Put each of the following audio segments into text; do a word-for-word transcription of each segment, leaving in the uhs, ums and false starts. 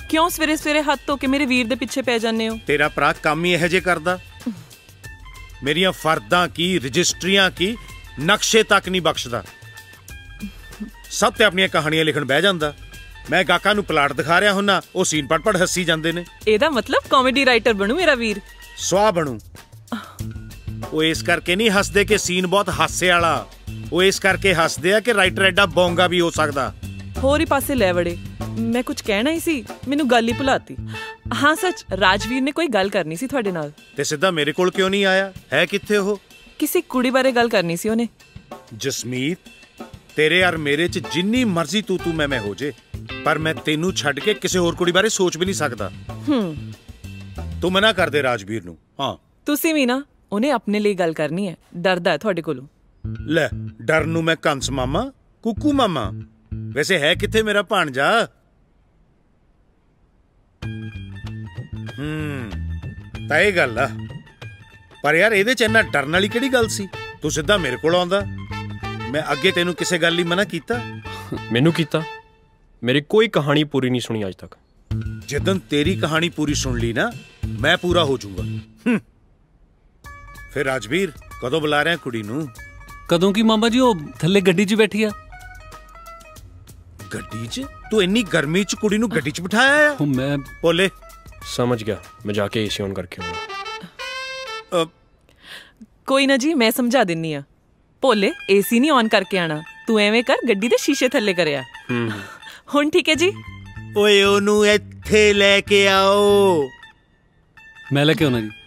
क्यों सवेरे सवेरे हाथ धो के मेरे वीर दे पिछे पै जाने हो? तेरा भरा काम ही इहो जे करदा। मेरियां फर्दां की रजिस्ट्रियां की नक्शे तक नहीं बख्शदा। सब ते अपनियां कहानियां लिखण बह जांदा। मैं गाका नूं प्लाट दिखा रहा हुन्ना, वो सीन पढ़ पढ़ हसी जांदे ने। एदा मतलब कॉमेडी राइटर बनू मेरा वीर? सुआ बनू। वो इस करके नहीं हसदे कि सीन बहुत हासे वाला, वो इस करके हसदे आ कि राइटर एडा बोंगा भी हो सकदा। होर ही पासे लै वड़े। मैं कुछ कहना ही सी, मैनू गल ही भुलाती। हाँ सच, राजवीर ने कोई गल करनी सी तुहाडे नाल। ते सिद्धा मेरे कोल क्यों नहीं आया? है कित्थे हो? किसी कुड़ी बारे गल करनी सी ओने। जसमीत, तेरे और मेरे च जिन्नी मर्जी तू तू मैं मैं हो जे, पर मैं तेनू छड्ड के किसी होर कुड़ी बारे सोच भी नहीं सकदा। हम्म तू मना कर दे राजवीर नू। हाँ तुसी भी ना, उन्हें अपने लिए गल करनी है, डरदा है तुहाडे कोलों। ले डर नू मैं कंस मामा, कुकू मामा। वैसे है किथे मेरा भांजा? हम्म तां इह गल आ, पर यार इहदे च इन्ना डरन वाली किहड़ी गल सी? तू सिद्धा मेरे कोल आउंदा। मैं अगे तेनू किसे गल लई मना कीता? मैनू कीता? मेरी कोई कहानी पूरी नहीं सुनी अज तक। जिदन तेरी कहानी पूरी सुन ली ना, मैं पूरा हो जाऊंगा। फिर राजवीर कदों बुला रहे कुड़ी नू? कदों की मामा जी, वो थल्ले गड्डी च बैठी आ। गड्डी च? तू इन्नी गर्मी च कुड़ी नू गड्डी च बिठाया है? मैं बोले समझ गया, मैं जाके एसी ऑन करके आऊंगा। कोई ना जी, मैं समझा दिन्नी आ। भोले एसी नहीं ऑन करके आना, तू एवें कर गड्डी दे शीशे थल्ले करया। हुण ठीक है जी? ओए ओनू इत्थे लेके आओ। मैं लेके आना जी।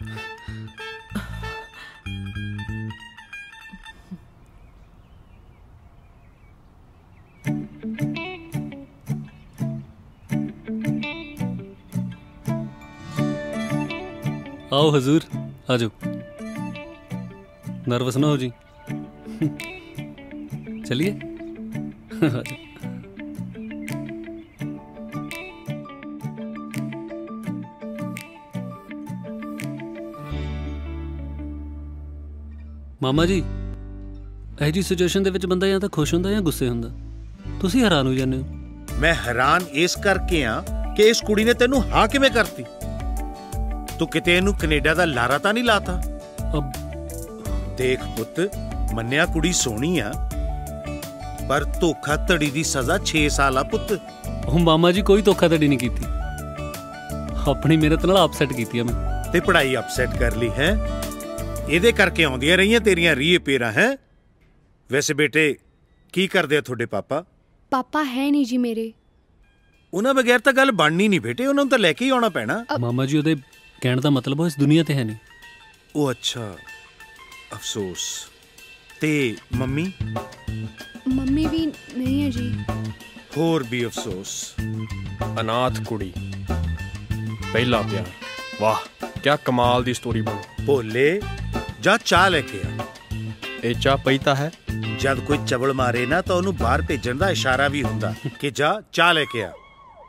आओ हजूर, आ जाओ। नर्वस ना हो जी। चलिए। मामा जी, ਇਹ जी सिचुएशन ਦੇ ਵਿੱਚ ਬੰਦਾ ਜਾਂ ਤਾਂ ਖੁਸ਼ ਹੁੰਦਾ ਜਾਂ ਗੁੱਸੇ ਹੁੰਦਾ। ਤੁਸੀਂ ਹੈਰਾਨ ਹੋ ਜਾਂਦੇ ਹੋ। मैं हैरान इस करके हाँ कि इस कुड़ी ने तेनू हाँ किवें करती? तू किते इनू कनेडा दा लारा तां नहीं लाता? अब देख पुत, मन्निया कुड़ी सोहनी आ, पर धोखा धड़ी दी सजा छे साल आ पुत। ਉਹ ਮਾਮਾ जी कोई ਧੋਖਾਧੜੀ नहीं कीती, अपनी मेहनत नाल अपसेट कीती मैं। ते पढ़ाई अपसेट कर ली है, इहदे करके आउंदियां रहियां तेरियां रीए पेरा है। वैसे बेटे की करदे आ तुहाडे पापा? पापा है नहीं जी मेरे। उन्हां बगैर तां गल बननी नहीं बेटे, उन्हां नूं तां लैके ही आउणा पैना। मामा जी ਉਹਦੇ ਕਹਿਣ ਦਾ ਮਤਲਬ ਉਹ ਇਸ ਦੁਨੀਆ ਤੇ ਹੈ ਨਹੀਂ। ओ अच्छा, अफसोस। ते मम्मी? मम्मी भी नहीं है जी। होर भी अफसोस। अनाथ कुड़ी, पहला प्यार। वाह क्या कमाल दी स्टोरी बनी। भोले जा चाह लेके आ। ए चाह पई तां है? जद कोई चबल मारे ना तो उन्हें बाहर भेजण दा इशारा भी हुंदा कि जा चाह लेके आ।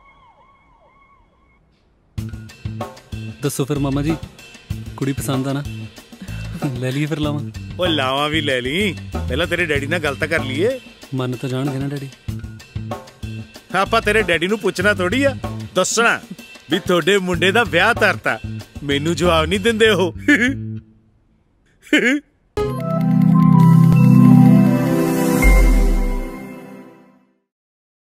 दसो फिर मामा जी, कुड़ी पसंद आ ना? ले लिए फिर लावा? ओ लावा भी ले ली, पहला तेरे डैडी नाल गल तां कर लीए। मन तो जाणगे ना डैडी। आपां तेरे डैडी नूं पुछना थोड़ी आ, दसना भी थोड़े मुंडे दा ब्याह तरता। मैनू जवाब नहीं दिंदे हो।